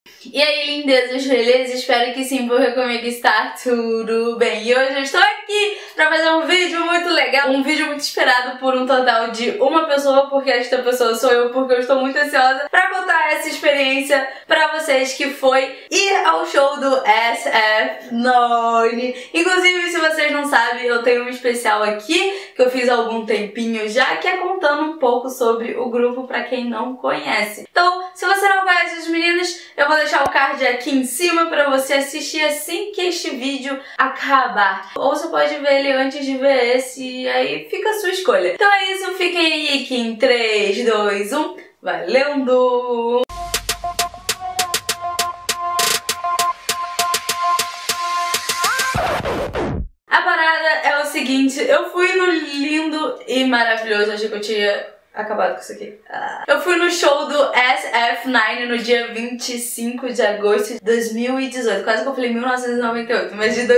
E aí, lindezas, beleza? Espero que sim, porque comigo está tudo bem. E hoje eu estou aqui pra fazer um vídeo muito legal, um vídeo muito esperado por um total de uma pessoa, porque esta pessoa sou eu, porque eu estou muito ansiosa pra contar essa experiência pra vocês, que foi ir ao show do SF9. Inclusive, se vocês não sabem, eu tenho um especial aqui, que eu fiz há algum tempinho já, que é contando um pouco sobre o grupo pra quem não conhece. Então, se você não conhece os meninos, eu vou deixar o card aqui em cima pra você assistir assim que este vídeo acabar. Ou você pode ver ele antes de ver esse, e aí fica a sua escolha. Então é isso, fiquem aí que em 3, 2, 1, valendo! A parada é o seguinte, eu fui no lindo e maravilhoso, achei que eu tinha acabado com isso aqui. Eu fui no show do SF9 no dia 25 de agosto de 2018. Quase que eu falei 1998, mas de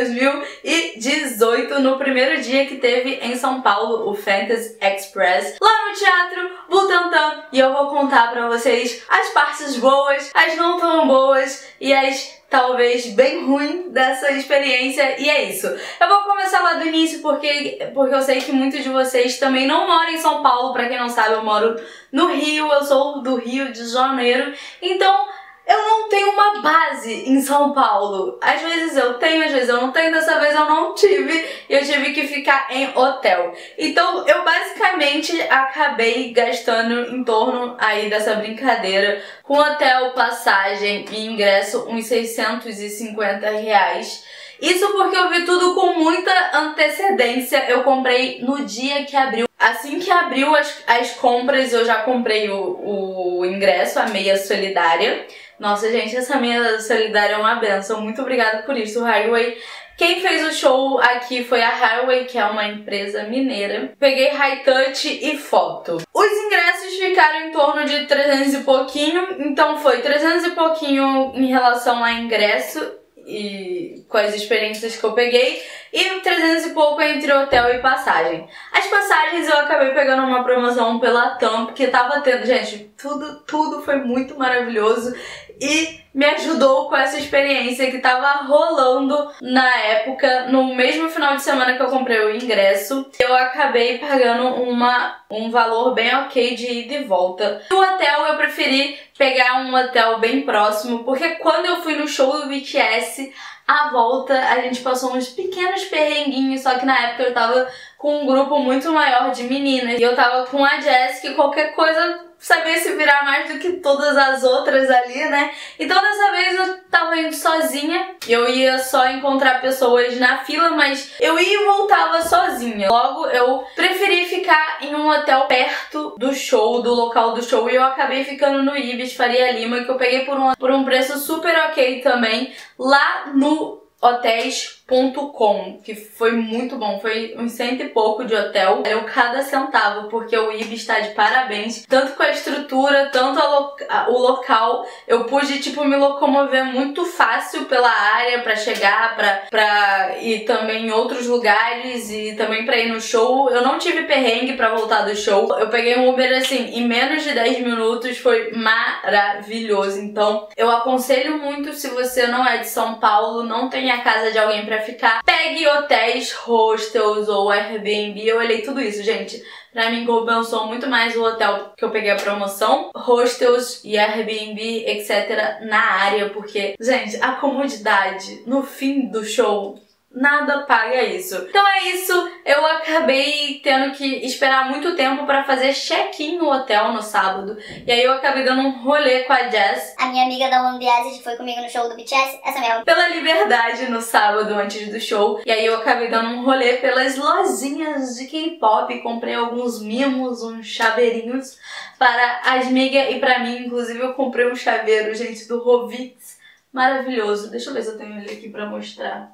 2018, no primeiro dia que teve em São Paulo, o Fantasy Express, lá no Teatro Butantã. E eu vou contar pra vocês as partes boas, as não tão boas e as talvez bem ruim dessa experiência, e é isso. Eu vou começar lá do início porque eu sei que muitos de vocês também não moram em São Paulo. Pra quem não sabe, eu moro no Rio, eu sou do Rio de Janeiro, então eu não tenho uma base em São Paulo. Às vezes eu tenho, às vezes eu não tenho, dessa vez eu não tive, e eu tive que ficar em hotel. Então eu basicamente acabei gastando em torno aí dessa brincadeira, com hotel, passagem e ingresso, uns R$650. Isso porque eu vi tudo com muita antecedência. Eu comprei no dia que abriu. Assim que abriu as compras, eu já comprei o ingresso, a meia solidária. Nossa, gente, essa meia solidária é uma benção. Muito obrigada por isso, Highway. Quem fez o show aqui foi a Highway, que é uma empresa mineira. Peguei high touch e foto. Os ingressos ficaram em torno de 300 e pouquinho. Então foi 300 e pouquinho em relação a ingresso e com as experiências que eu peguei, e 300 e pouco entre hotel e passagem. As passagens eu acabei pegando uma promoção pela TAM, porque tava tendo, gente, tudo foi muito maravilhoso e me ajudou com essa experiência que tava rolando na época. No mesmo final de semana que eu comprei o ingresso, eu acabei pagando um valor bem ok de ida e volta. No hotel eu preferi pegar um hotel bem próximo, porque quando eu fui no show do BTS, à volta a gente passou uns pequenos perrenguinhos, só que na época eu tava com um grupo muito maior de meninas e eu tava com a Jess, que qualquer coisa sabia se virar mais do que todas as outras ali, né? Então dessa vez eu tava indo sozinha, eu ia só encontrar pessoas na fila, mas eu ia e voltava sozinha. Logo eu preferi ficar em um hotel perto do show, do local do show, e eu acabei ficando no Ibis Faria Lima, que eu peguei por um preço super ok também, lá no hotéis.com, que foi muito bom, foi uns 100 e pouco de hotel, valeu cada centavo, porque o Ibis está de parabéns, tanto com a estrutura, tanto o local. Eu pude, tipo, me locomover muito fácil pela área pra chegar, pra ir também em outros lugares e também pra ir no show. Eu não tive perrengue pra voltar do show, eu peguei um Uber, assim, em menos de 10 minutos, foi maravilhoso. Então, eu aconselho muito, se você não é de São Paulo, não tem a casa de alguém pra ficar, pegue hotéis, hostels ou Airbnb. Eu olhei tudo isso, gente. Pra mim compensou muito mais o hotel que eu peguei a promoção, hostels e Airbnb, etc. na área, porque, gente, a comodidade no fim do show, nada paga isso. Então é isso, eu acabei tendo que esperar muito tempo pra fazer check-in no hotel no sábado. E aí eu acabei dando um rolê com a Jess, a minha amiga da One Bias, que foi comigo no show do BTS, essa mesmo, pela Liberdade no sábado antes do show. E aí eu acabei dando um rolê pelas lojinhas de K-pop, comprei alguns mimos, uns chaveirinhos para as migas e pra mim. Inclusive eu comprei um chaveiro, gente, do Rovitz, maravilhoso. Deixa eu ver se eu tenho ele aqui pra mostrar.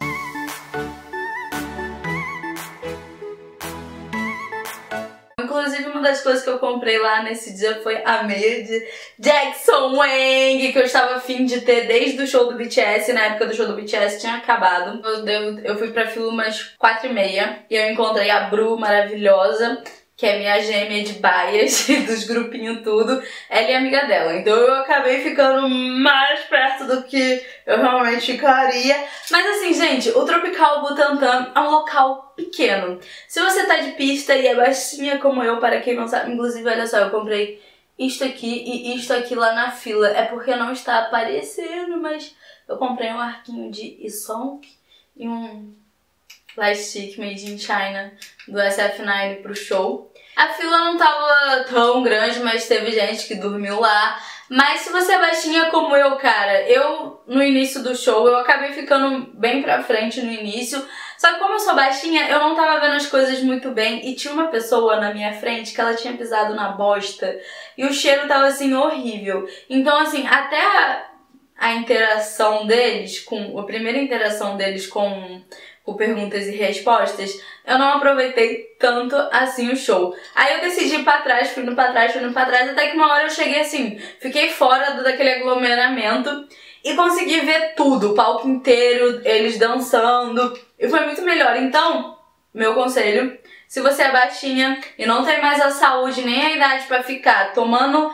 Inclusive, uma das coisas que eu comprei lá nesse dia foi a meia de Jackson Wang, que eu estava a fim de ter desde o show do BTS. Na época do show do BTS tinha acabado. Eu fui pra fila umas 4h30 e eu encontrei a Bru maravilhosa, que é minha gêmea de baias, dos grupinhos tudo, ela é amiga dela. Então eu acabei ficando mais perto do que eu realmente ficaria. Mas assim, gente, o Tropical Butantã é um local pequeno. Se você tá de pista e é baixinha como eu, para quem não sabe, inclusive, olha só, eu comprei isto aqui e isto aqui lá na fila. É porque não está aparecendo, mas eu comprei um arquinho de Isonk e um Lightstick Made in China do SF9 pro show. A fila não tava tão grande, mas teve gente que dormiu lá. Mas se você é baixinha como eu, cara, eu no início do show, eu acabei ficando bem pra frente no início. Só que como eu sou baixinha, eu não tava vendo as coisas muito bem e tinha uma pessoa na minha frente que ela tinha pisado na bosta e o cheiro tava assim horrível. Então assim, até a interação deles, a primeira interação deles com o perguntas e respostas, eu não aproveitei tanto assim o show. Aí eu decidi ir pra trás, fui indo pra trás, até que uma hora eu cheguei assim, fiquei fora daquele aglomeramento e consegui ver tudo, o palco inteiro, eles dançando, e foi muito melhor. Então, meu conselho, se você é baixinha e não tem mais a saúde nem a idade pra ficar tomando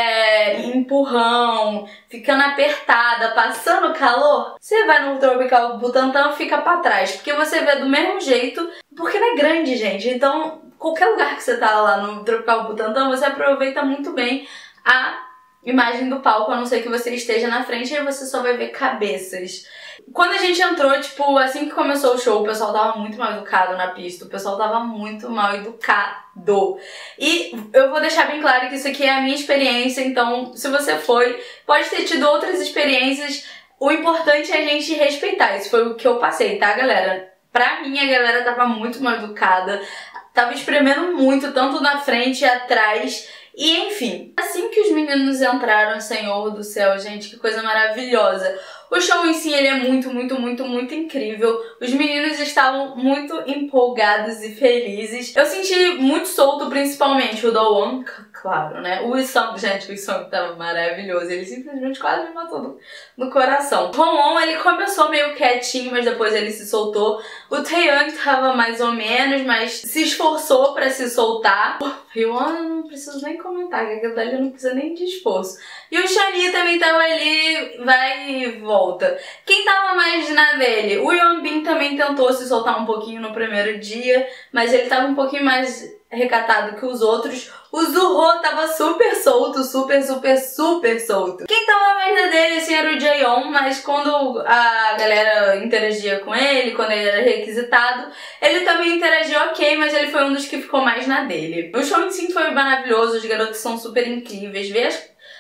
empurrão, ficando apertada, passando calor, você vai no Tropical Butantã, fica pra trás, porque você vê do mesmo jeito, porque não é grande, gente. Então, qualquer lugar que você tá lá no Tropical Butantã, você aproveita muito bem a imagem do palco, a não ser que você esteja na frente e você só vai ver cabeças. Quando a gente entrou, tipo, assim que começou o show, o pessoal tava muito mal educado na pista, o pessoal tava muito mal educado. E eu vou deixar bem claro que isso aqui é a minha experiência, então se você foi, pode ter tido outras experiências, o importante é a gente respeitar, isso foi o que eu passei, tá, galera? Pra mim, a galera tava muito mal educada, tava espremendo muito, tanto na frente e atrás. E enfim, assim que os meninos entraram, Senhor do céu, gente, que coisa maravilhosa. O show em si, ele é muito, muito, muito, muito incrível. Os meninos estavam muito empolgados e felizes. Eu senti muito solto, principalmente o Dawon, claro, né? O Isong, gente, o Isong tava maravilhoso. Ele simplesmente quase me matou no coração. O Hwon, ele começou meio quietinho, mas depois ele se soltou. O Taeyang tava mais ou menos, mas se esforçou pra se soltar. O Hyun, eu não preciso nem comentar, que aquilo dali não precisa nem de esforço. E o Shani também tava ali, vai e volta. Quem tava mais na dele? O Yeonbin também tentou se soltar um pouquinho no primeiro dia, mas ele tava um pouquinho mais recatado que os outros. O Zuho tava super solto, super solto. Quem tava mais na dele, assim, era o Jaeon, mas quando a galera interagia com ele, quando ele era requisitado, ele também interagia ok, mas ele foi um dos que ficou mais na dele. O show em si foi maravilhoso, os garotos são super incríveis, ver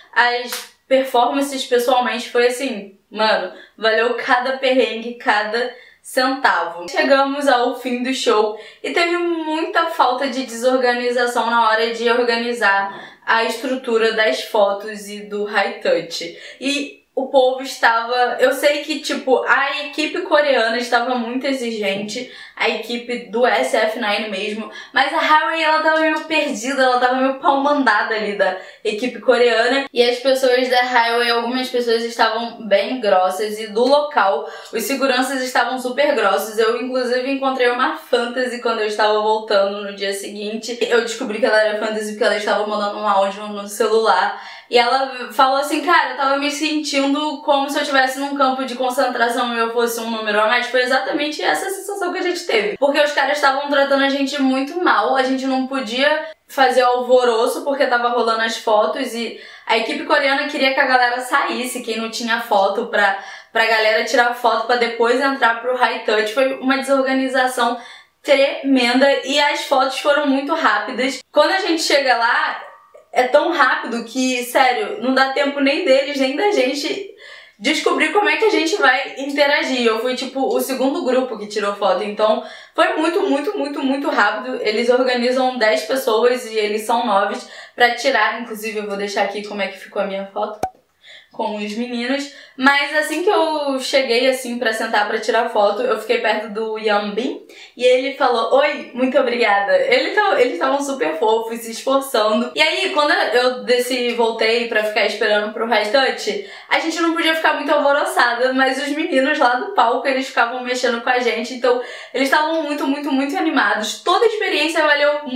as performances pessoalmente foi assim, mano, valeu cada perrengue, cada centavo. Chegamos ao fim do show e teve muita falta de desorganização na hora de organizar a estrutura das fotos e do high touch. E o povo estava... Eu sei que, tipo, a equipe coreana estava muito exigente, a equipe do SF9 mesmo, mas a Highway, ela tava meio perdida, ela tava meio pau-mandada ali da equipe coreana, e as pessoas da Highway, algumas pessoas estavam bem grossas, e do local, os seguranças estavam super grossos. Eu, inclusive, encontrei uma Fantasy quando eu estava voltando no dia seguinte. Eu descobri que ela era Fantasy porque ela estava mandando um áudio no celular, e ela falou assim, cara, eu tava me sentindo como se eu estivesse num campo de concentração e eu fosse um número a mais. Foi exatamente essa sensação que a gente teve. Porque os caras estavam tratando a gente muito mal, a gente não podia fazer alvoroço porque tava rolando as fotos e a equipe coreana queria que a galera saísse, quem não tinha foto, pra galera tirar foto pra depois entrar pro high touch. Foi uma desorganização tremenda e as fotos foram muito rápidas. Quando a gente chega lá, é tão rápido que, sério, não dá tempo nem deles, nem da gente descobrir como é que a gente vai interagir. Eu fui, tipo, o segundo grupo que tirou foto, então foi muito rápido. Eles organizam 10 pessoas e eles são 9 pra tirar. Inclusive, eu vou deixar aqui como é que ficou a minha foto com os meninos. Mas assim que eu cheguei, assim, pra sentar pra tirar foto, eu fiquei perto do Yeonbin e ele falou, oi, muito obrigada. Eles estavam super fofos, se esforçando. E aí, quando eu voltei pra ficar esperando pro high touch, a gente não podia ficar muito alvoroçada, mas os meninos lá do palco, eles ficavam mexendo com a gente, então eles estavam muito animados. Toda a experiência valeu muito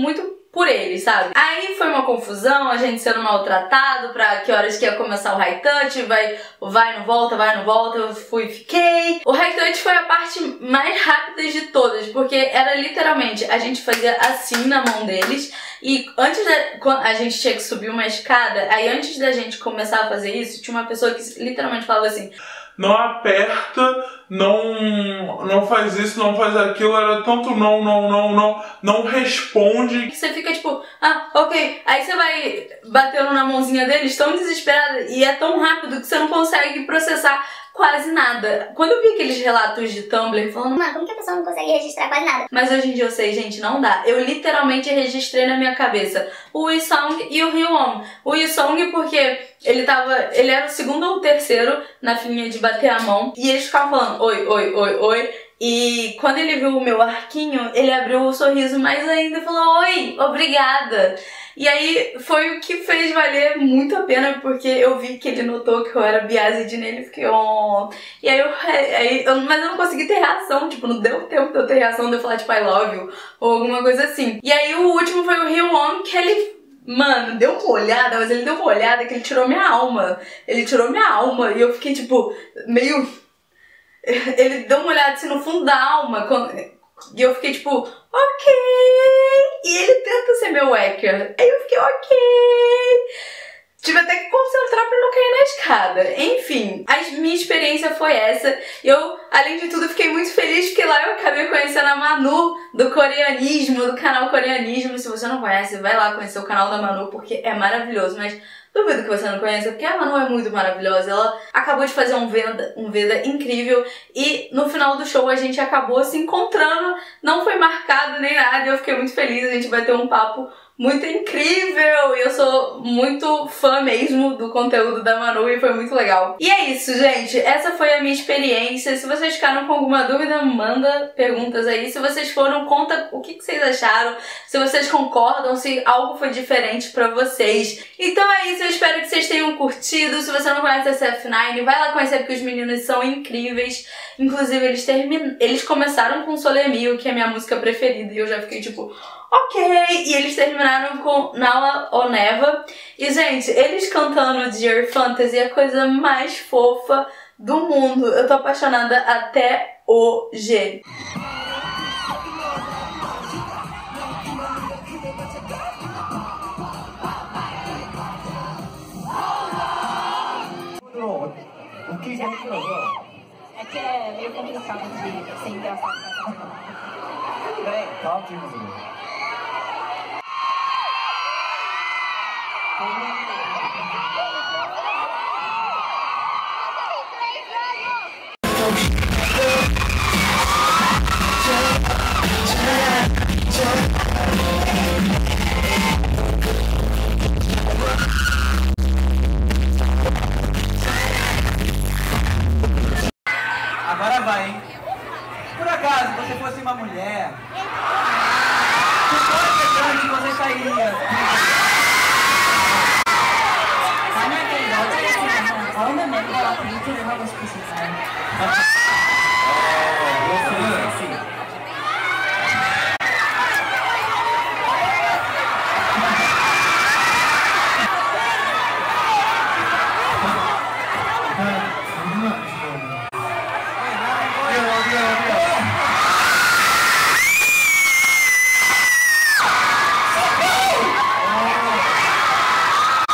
por eles, sabe? Aí foi uma confusão, a gente sendo maltratado pra que horas que ia começar o high touch, vai, não volta, eu fui e fiquei. O high touch foi a parte mais rápida de todas, porque era literalmente, a gente fazia assim na mão deles, e antes a gente tinha que subir uma escada, aí antes da gente começar a fazer isso, tinha uma pessoa que literalmente falava assim: não aperta, não faz isso, não faz aquilo, era tanto não responde. Você fica tipo, ok. Aí você vai batendo na mãozinha deles tão desesperada e é tão rápido que você não consegue processar quase nada. Quando eu vi aqueles relatos de Tumblr falando, mano, como que a pessoa não consegue registrar quase nada? Mas hoje em dia eu sei, gente, não dá. Eu literalmente registrei na minha cabeça o Yisong e o Ryuwon. O Yisong porque ele era o segundo ou o terceiro na filinha de bater a mão. E eles ficavam falando, oi. E quando ele viu o meu arquinho, ele abriu o sorriso mais ainda e falou, oi, obrigada. E aí foi o que fez valer muito a pena, porque eu vi que ele notou que eu era biased nele e fiquei, oh. E aí mas eu não consegui ter reação, tipo, não deu tempo de eu ter reação de eu falar tipo I love you ou alguma coisa assim. E aí o último foi o Ryuwon, que ele, mano, deu uma olhada, mas ele deu uma olhada que ele tirou minha alma. Ele tirou minha alma e eu fiquei tipo, meio... Ele deu uma olhada assim no fundo da alma e eu fiquei tipo, ok. E ele tenta ser meu hacker. Aí eu fiquei, ok. Tive até que concentrar pra não cair na escada. Enfim, a minha experiência foi essa. Eu, além de tudo, fiquei muito feliz porque lá eu acabei conhecendo a Manu do coreanismo, do canal Coreanismo. Se você não conhece, vai lá conhecer o canal da Manu porque é maravilhoso. Mas duvido que você não conheça, porque a Manu é muito maravilhosa. Ela acabou de fazer um Veda incrível e no final do show a gente acabou se encontrando. Não foi marcado nem nada, eu fiquei muito feliz. A gente vai ter um papo muito incrível e eu sou muito fã mesmo do conteúdo da Manu e foi muito legal. E é isso, gente. Essa foi a minha experiência. Se vocês ficaram com alguma dúvida, manda perguntas aí. Se vocês foram, conta o que vocês acharam. Se vocês concordam, se algo foi diferente pra vocês. Então é isso, eu espero que vocês tenham curtido. Se você não conhece a SF9, vai lá conhecer porque os meninos são incríveis. Inclusive, eles começaram com Solemil, que é a minha música preferida, e eu já fiquei tipo, ok. E eles terminaram com Nawa Oneva. E, gente, eles cantando Dear Fantasy é a coisa mais fofa do mundo. Eu tô apaixonada até hoje. É que é meio complicado de ser engraçado nessa forma. Peraí, calma, Agora vai, hein? Por acaso você fosse uma mulher, que grande você sairia?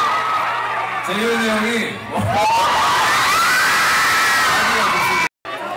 재윤이 형이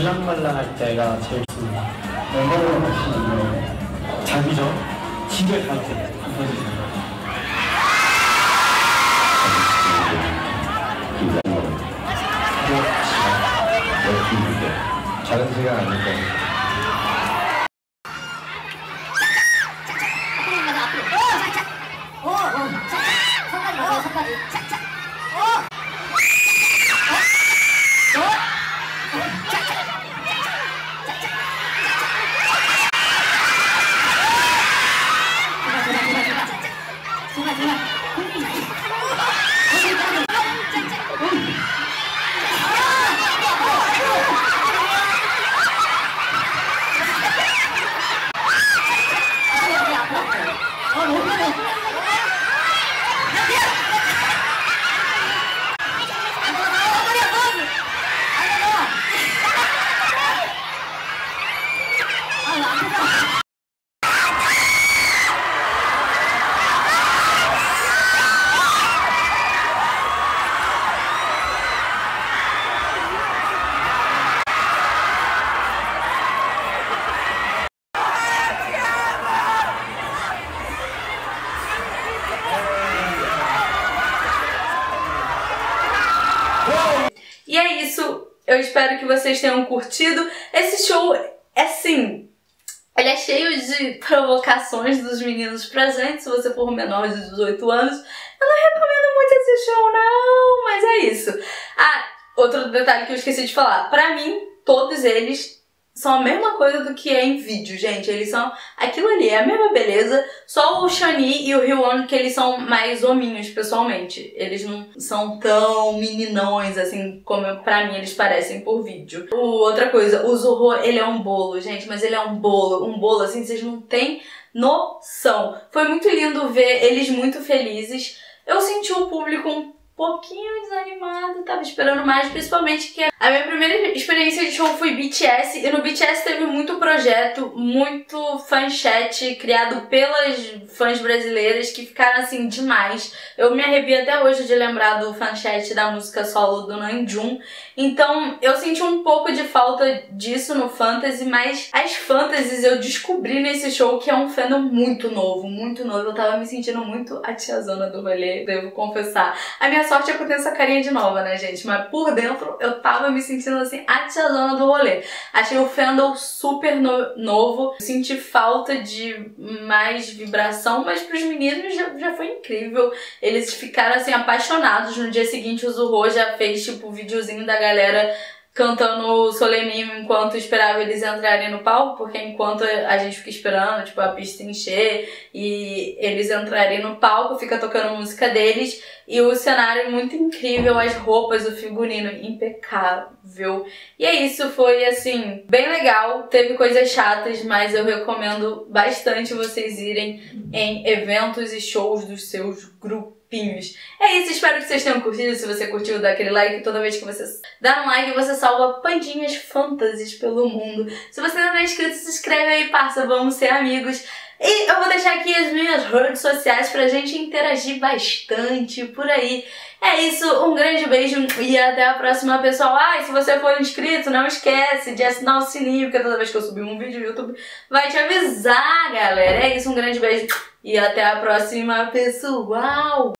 들락말락할 때가 제일 좋습니다. 멤버들과 같이 만나요. 자기 전 집에 갈 때 부서지는 거예요. 다른 시간 아닐까? E é isso, eu espero que vocês tenham curtido. Esse show, assim, ele é cheio de provocações dos meninos presentes. Se você for menor de 18 anos, eu não recomendo muito esse show não, mas é isso. Ah, outro detalhe que eu esqueci de falar. Pra mim, todos eles são a mesma coisa do que é em vídeo, gente. Eles são aquilo ali, é a mesma beleza. Só o Shani e o Hyewon que eles são mais hominhos, pessoalmente. Eles não são tão meninões, assim, como pra mim eles parecem por vídeo. Outra coisa, o Zuho, ele é um bolo, gente. Mas ele é um bolo, assim, vocês não têm noção. Foi muito lindo ver eles muito felizes. Eu senti o público um pouquinho desanimado, tava esperando mais, principalmente que a minha primeira experiência de show foi BTS, e no BTS teve muito projeto, muito fanchat criado pelas fãs brasileiras que ficaram assim demais. Eu me arrepio até hoje de lembrar do fanchat da música solo do Namjoon, então eu senti um pouco de falta disso no Fantasy, mas as Fantasies eu descobri nesse show que é um fandom muito novo, eu tava me sentindo muito a tiazona do rolê, devo confessar. A minha sorte é que eu tenho essa carinha de nova, né, gente? Mas por dentro eu tava me sentindo assim, a tiazona do rolê. Achei o fandom super novo. Senti falta de mais vibração, mas pros meninos já foi incrível. Eles ficaram assim apaixonados. No dia seguinte o Zuho já fez tipo um videozinho da galera cantando Soleninho enquanto esperava eles entrarem no palco, porque enquanto a gente fica esperando, tipo, a pista encher e eles entrarem no palco, fica tocando música deles, e o cenário é muito incrível, as roupas, o figurino impecável. E é isso, foi assim, bem legal, teve coisas chatas, mas eu recomendo bastante vocês irem em eventos e shows dos seus grupos. É isso, espero que vocês tenham curtido. Se você curtiu, dá aquele like. Toda vez que você dá um like, você salva pandinhas fantasies pelo mundo. Se você ainda não é inscrito, se inscreve aí, parça, vamos ser amigos. E eu vou deixar aqui as minhas redes sociais pra gente interagir bastante por aí. É isso, um grande beijo e até a próxima, pessoal. Ah, e se você for inscrito, não esquece de assinar o sininho, porque toda vez que eu subir um vídeo, o YouTube vai te avisar, galera. É isso, um grande beijo e até a próxima, pessoal.